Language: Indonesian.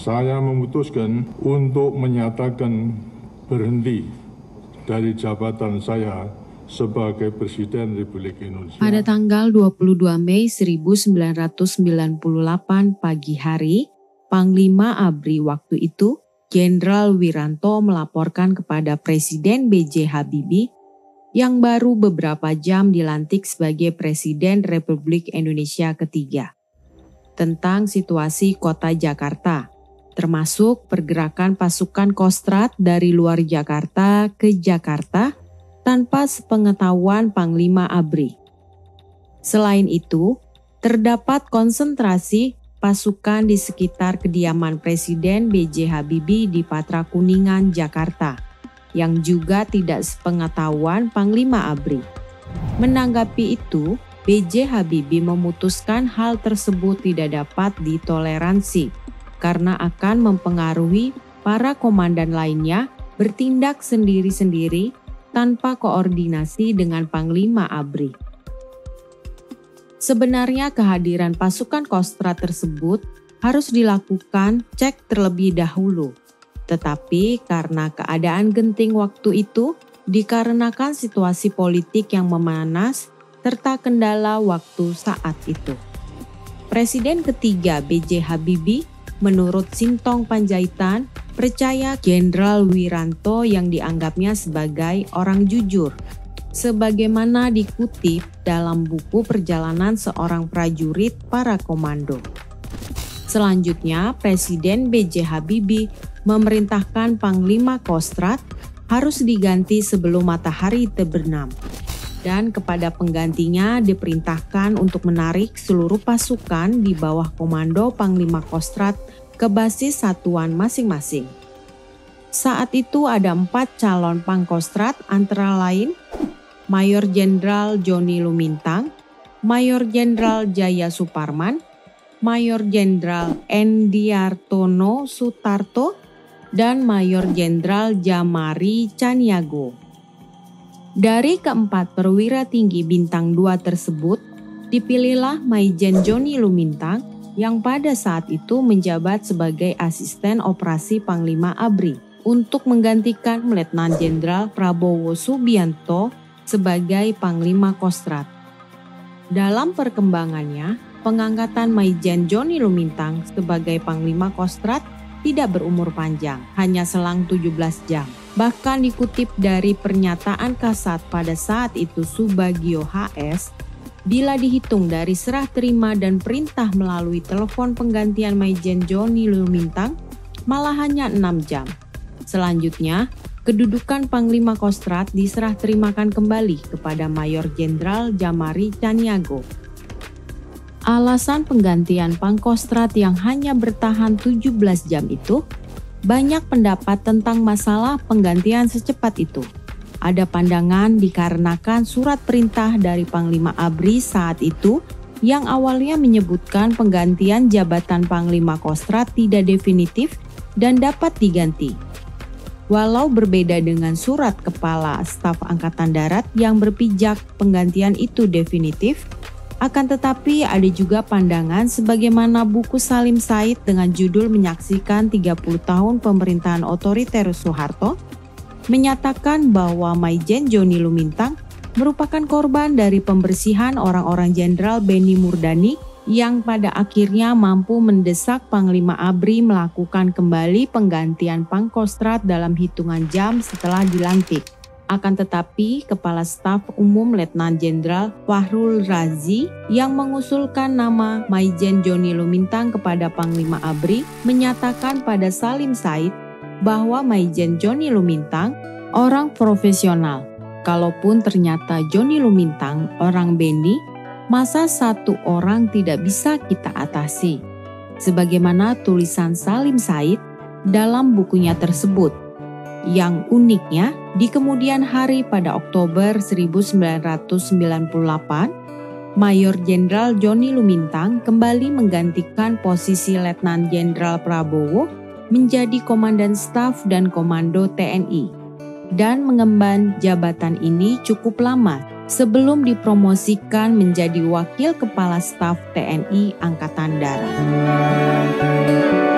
saya memutuskan untuk menyatakan berhenti dari jabatan saya sebagai Presiden Republik Indonesia. Pada tanggal 22 Mei 1998 pagi hari, Panglima ABRI waktu itu, Jenderal Wiranto melaporkan kepada Presiden B.J. Habibie yang baru beberapa jam dilantik sebagai Presiden Republik Indonesia ketiga, tentang situasi kota Jakarta, termasuk pergerakan pasukan Kostrad dari luar Jakarta ke Jakarta tanpa sepengetahuan Panglima ABRI. Selain itu, terdapat konsentrasi pasukan di sekitar kediaman Presiden B.J. Habibie di Patra Kuningan, Jakarta, yang juga tidak sepengetahuan Panglima ABRI. Menanggapi itu, B.J. Habibie memutuskan hal tersebut tidak dapat ditoleransi karena akan mempengaruhi para komandan lainnya bertindak sendiri-sendiri tanpa koordinasi dengan Panglima ABRI. Sebenarnya kehadiran pasukan Kostrad tersebut harus dilakukan cek terlebih dahulu, tetapi karena keadaan genting waktu itu dikarenakan situasi politik yang memanas serta kendala waktu saat itu. Presiden ketiga B.J. Habibie menurut Sintong Panjaitan percaya Jenderal Wiranto yang dianggapnya sebagai orang jujur, sebagaimana dikutip dalam buku perjalanan seorang prajurit para komando. Selanjutnya, Presiden B.J. Habibie memerintahkan Panglima Kostrad harus diganti sebelum matahari terbenam, dan kepada penggantinya diperintahkan untuk menarik seluruh pasukan di bawah komando Panglima Kostrad ke basis satuan masing-masing. Saat itu ada 4 calon Pangkostrad antara lain Mayor Jenderal Joni Lumintang, Mayor Jenderal Jaya Suparman, Mayor Jenderal Endiartono Sutarto, dan Mayor Jenderal Jamari Caniago. Dari keempat perwira tinggi bintang 2 tersebut, dipilihlah Maijen Joni Lumintang yang pada saat itu menjabat sebagai asisten operasi Panglima ABRI untuk menggantikan Letnan Jenderal Prabowo Subianto sebagai Panglima Kostrad. Dalam perkembangannya, pengangkatan Maijen Joni Lumintang sebagai Panglima Kostrad tidak berumur panjang, hanya selang 17 jam. Bahkan dikutip dari pernyataan Kasat pada saat itu Subagio HS, bila dihitung dari serah terima dan perintah melalui telepon penggantian Maijen Joni Lumintang, malah hanya 6 jam. Selanjutnya, kedudukan Panglima Kostrad diserah terimakan kembali kepada Mayor Jenderal Jamari Caniago. Alasan penggantian Pangkostrad yang hanya bertahan 17 jam itu, banyak pendapat tentang masalah penggantian secepat itu. Ada pandangan dikarenakan surat perintah dari Panglima ABRI saat itu yang awalnya menyebutkan penggantian jabatan Panglima Kostrad tidak definitif dan dapat diganti. Walau berbeda dengan surat Kepala Staf Angkatan Darat yang berpijak penggantian itu definitif, akan tetapi ada juga pandangan sebagaimana buku Salim Said dengan judul Menyaksikan 30 Tahun Pemerintahan Otoriter Soeharto, menyatakan bahwa Maijen Joni Lumintang merupakan korban dari pembersihan orang-orang Jenderal Beni Murdani yang pada akhirnya mampu mendesak Panglima ABRI melakukan kembali penggantian Pangkostrad dalam hitungan jam setelah dilantik. Akan tetapi, Kepala Staf Umum Letnan Jenderal Fahrul Razi yang mengusulkan nama Maijen Joni Lumintang kepada Panglima ABRI menyatakan pada Salim Said bahwa Maijen Joni Lumintang orang profesional. Kalaupun ternyata Joni Lumintang orang Beni, masa satu orang tidak bisa kita atasi? Sebagaimana tulisan Salim Said dalam bukunya tersebut. Yang uniknya, di kemudian hari pada Oktober 1998, Mayor Jenderal Joni Lumintang kembali menggantikan posisi Letnan Jenderal Prabowo menjadi Komandan Staf dan Komando TNI dan mengemban jabatan ini cukup lama sebelum dipromosikan menjadi Wakil Kepala Staf TNI Angkatan Darat.